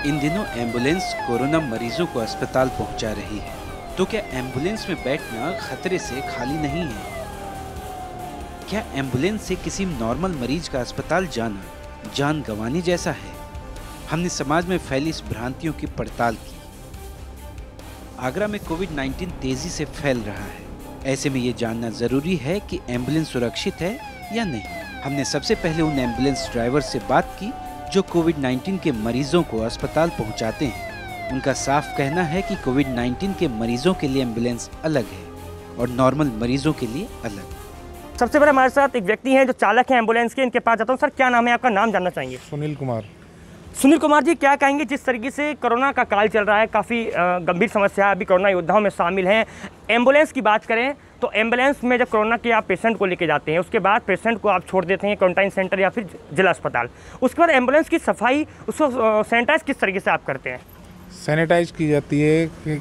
इन दिनों ambulance corona मरीजों को अस्पताल पहुंचा रही है, तो क्या एम्बुलेंस में बैठना खतरे से खाली नहीं है? क्या एम्बुलेंस से किसी नॉर्मल मरीज का अस्पताल जाना जान गंवाने जैसा है? हमने समाज में फैली इस भ्रांतियों की पड़ताल की। आगरा में कोविड-19 तेजी से फैल रहा है। ऐसे में ये जानना जरूरी है कि एम्बुलेंस सुरक्षित है या नहीं। हमने सबसे पहले उन एम्बुलेंस ड्राइवर से बात की जो कोविड-19 के मरीजों को अस्पताल पहुंचाते हैं। उनका साफ कहना है कि कोविड-19 के मरीजों के लिए एम्बुलेंस अलग है और नॉर्मल मरीजों के लिए अलग। सबसे पहले हमारे साथ एक व्यक्ति हैं जो चालक हैं एम्बुलेंस के। इनके पास जाता हूँ। सर, क्या नाम है आपका? नाम जानना चाहेंगे। सुनील कुमार। सुनील कुमार जी, क्या कहेंगे जिस तरीके से कोरोना का काल चल रहा है, काफ़ी गंभीर समस्या है, अभी कोरोना योद्धाओं में शामिल हैं। एम्बुलेंस की बात करें तो एम्बुलेंस में जब कोरोना के आप पेशेंट को लेके जाते हैं, उसके बाद पेशेंट को आप छोड़ देते हैं क्वारंटाइन सेंटर या फिर जिला अस्पताल, उसके बाद एम्बुलेंस की सफाई, उसको सैनिटाइज किस तरीके से आप करते हैं? सैनिटाइज की जाती है कि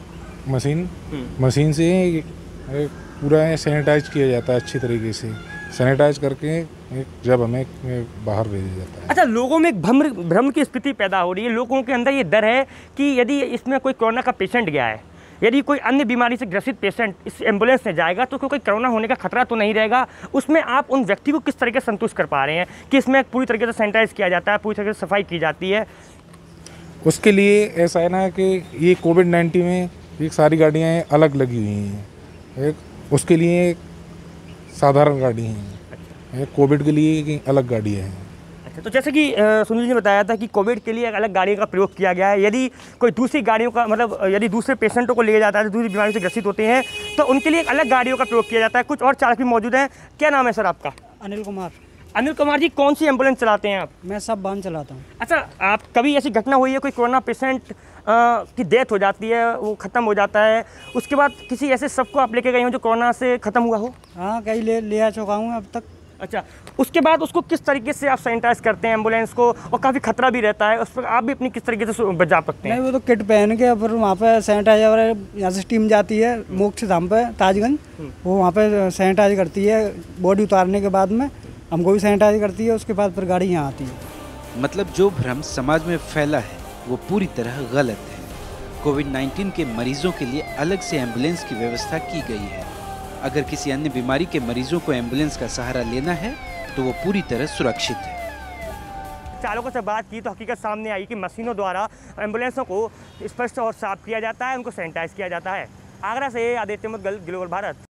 मशीन से पूरा सैनिटाइज किया जाता है अच्छी तरीके से। सैनिटाइज करके जब हमें बाहर भेजा जाता है। अच्छा, लोगों में एक भ्रम की स्थिति पैदा हो रही है। लोगों के अंदर ये डर है कि यदि इसमें कोई कोरोना का पेशेंट गया है, यदि कोई अन्य बीमारी से ग्रसित पेशेंट इस एम्बुलेंस में जाएगा तो कोई कोरोना होने का खतरा तो नहीं रहेगा। उसमें आप उन व्यक्ति को किस तरीके से संतुष्ट कर पा रहे हैं कि इसमें पूरी तरीके से सैनिटाइज किया जाता है, पूरी तरीके से सफाई की जाती है? उसके लिए ऐसा है ना कि ये कोविड-19 में एक सारी गाड़ियाँ अलग लगी हुई हैं। एक उसके लिए एक साधारण गाड़ी है, कोविड के लिए एक अलग गाड़ी है। अच्छा, तो जैसे कि सुनील जी ने बताया था कि कोविड के लिए एक अलग गाड़ी का प्रयोग किया गया है। यदि कोई दूसरी गाड़ियों का मतलब यदि दूसरे पेशेंटों को ले जाता है, दूसरी बीमारी से ग्रसित होते हैं, तो उनके लिए एक अलग गाड़ियों का प्रयोग किया जाता है। कुछ और चालक भी मौजूद हैं। क्या नाम है सर आपका? अनिल कुमार। अनिल कुमार जी, कौन सी एम्बुलेंस चलाते हैं आप? मैं सब वाहन चलाता हूँ। अच्छा, आप कभी ऐसी घटना हुई है कोई कोरोना पेशेंट की डेथ हो जाती है, वो ख़त्म हो जाता है, उसके बाद किसी ऐसे सबको आप लेके गए हो जो कोरोना से ख़त्म हुआ हो? हाँ, कहीं ले आ चुका हूँ अब तक। अच्छा, उसके बाद उसको किस तरीके से आप सैनिटाइज करते हैं एम्बुलेंस को? और काफ़ी खतरा भी रहता है, उस पर आप भी अपनी किस तरीके से बचा सकते हैं? नहीं, वो तो किट पहन के फिर वहाँ पे सैनिटाइजर, यहाँ से टीम जाती है मोक्ष धाम पे ताजगंज, वो वहाँ पे सैनिटाइज करती है। बॉडी उतारने के बाद में हमको भी सैनिटाइज करती है, उसके बाद फिर गाड़ी यहाँ आती है। मतलब जो भ्रम समाज में फैला है वो पूरी तरह गलत है। कोविड-19 के मरीजों के लिए अलग से एम्बुलेंस की व्यवस्था की गई है। अगर किसी अन्य बीमारी के मरीजों को एम्बुलेंस का सहारा लेना है तो वो पूरी तरह सुरक्षित है। चालकों से बात की तो हकीकत सामने आई कि मशीनों द्वारा एम्बुलेंसों को स्पष्ट और साफ किया जाता है, उनको सैनिटाइज किया जाता है। आगरा से आदित्य मुदगल, ग्लोबल भारत।